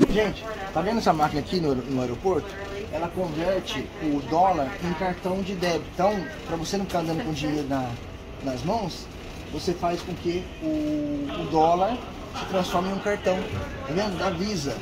Gente, tá vendo essa máquina aqui no aeroporto? Ela converte o dólar em cartão de débito. Então, para você não ficar andando com dinheiro nas mãos, você faz com que o dólar se transforme em um cartão. Tá vendo? Da Visa.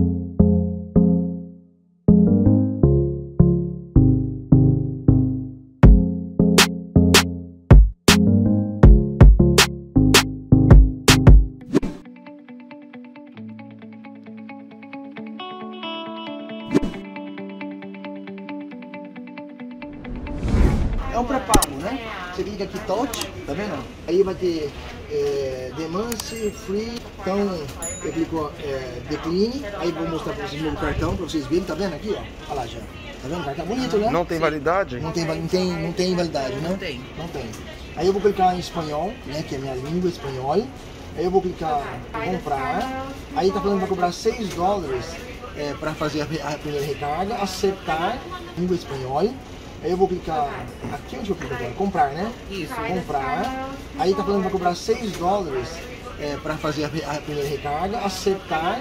É um pré-pago, né? Você clica aqui touch, tá vendo? Aí vai ter Demance, Free, então eu clico Decline, aí vou mostrar pra vocês o meu cartão, pra vocês verem, tá vendo aqui, ó? Olha lá já. Tá vendo? O cartão bonito, né? Não tem validade? Não tem validade, né? Não tem. Aí eu vou clicar em espanhol, né? Que é a minha língua, espanhol. Aí eu vou clicar em comprar. Aí tá falando que vai cobrar 6 dólares para fazer a primeira recarga, acertar, língua espanhol. Aí eu vou clicar aqui, onde eu clico agora? Comprar, né? Isso. Comprar. Aí tá falando que vai cobrar 6 dólares para fazer a primeira recarga, acertar.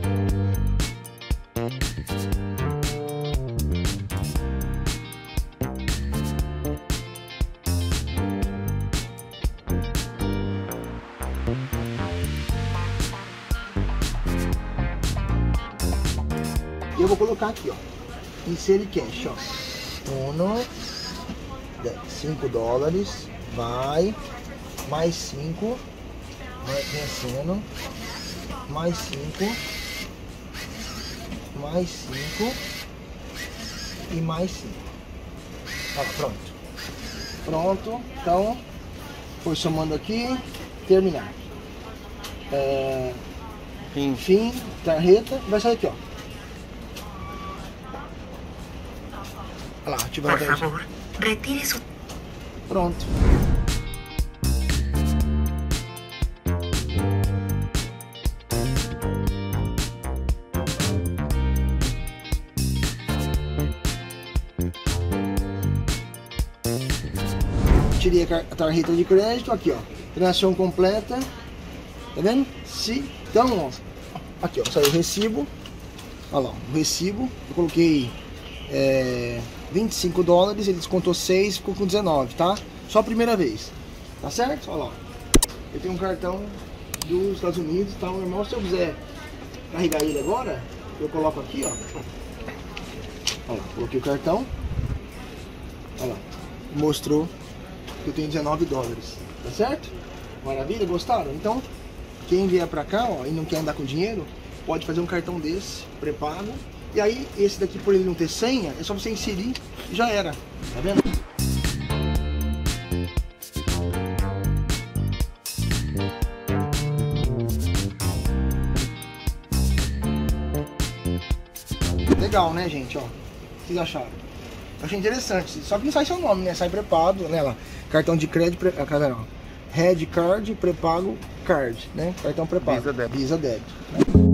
E eu vou colocar aqui, ó, insere cash, ó. 5 dólares, vai, mais 5, vai crescendo, mais 5, mais 5 e mais 5. Ó, pronto. Pronto, então, foi somando aqui, terminar. Fim, tarjeta, vai sair aqui, ó. Olha lá, ativar a tarjeta. Retire su... Pronto. Tirei a tarjeta de crédito, aqui ó, transação completa, tá vendo? Então, ó, aqui ó, saiu o recibo, olha lá, o recibo, eu coloquei 25 dólares, ele descontou 6, ficou com 19, tá? Só a primeira vez, tá certo? Olha lá, eu tenho um cartão dos Estados Unidos, tá normal. Se eu quiser carregar ele agora, eu coloco aqui, ó. Olha lá, coloquei o cartão, olha lá, mostrou que eu tenho 19 dólares, tá certo? Maravilha, gostaram? Então, quem vier pra cá, ó, e não quer andar com dinheiro, pode fazer um cartão desse, pré-pago. E aí, esse daqui, por ele não ter senha, é só você inserir e já era, tá vendo? Legal, né, gente, ó, o que vocês acharam? Eu achei interessante, só que não sai seu nome, né, sai pré-pago, né, lá, cartão de crédito, Red Card, pré-pago, card, né, cartão pré-pago. Visa débito. Visa débito, né?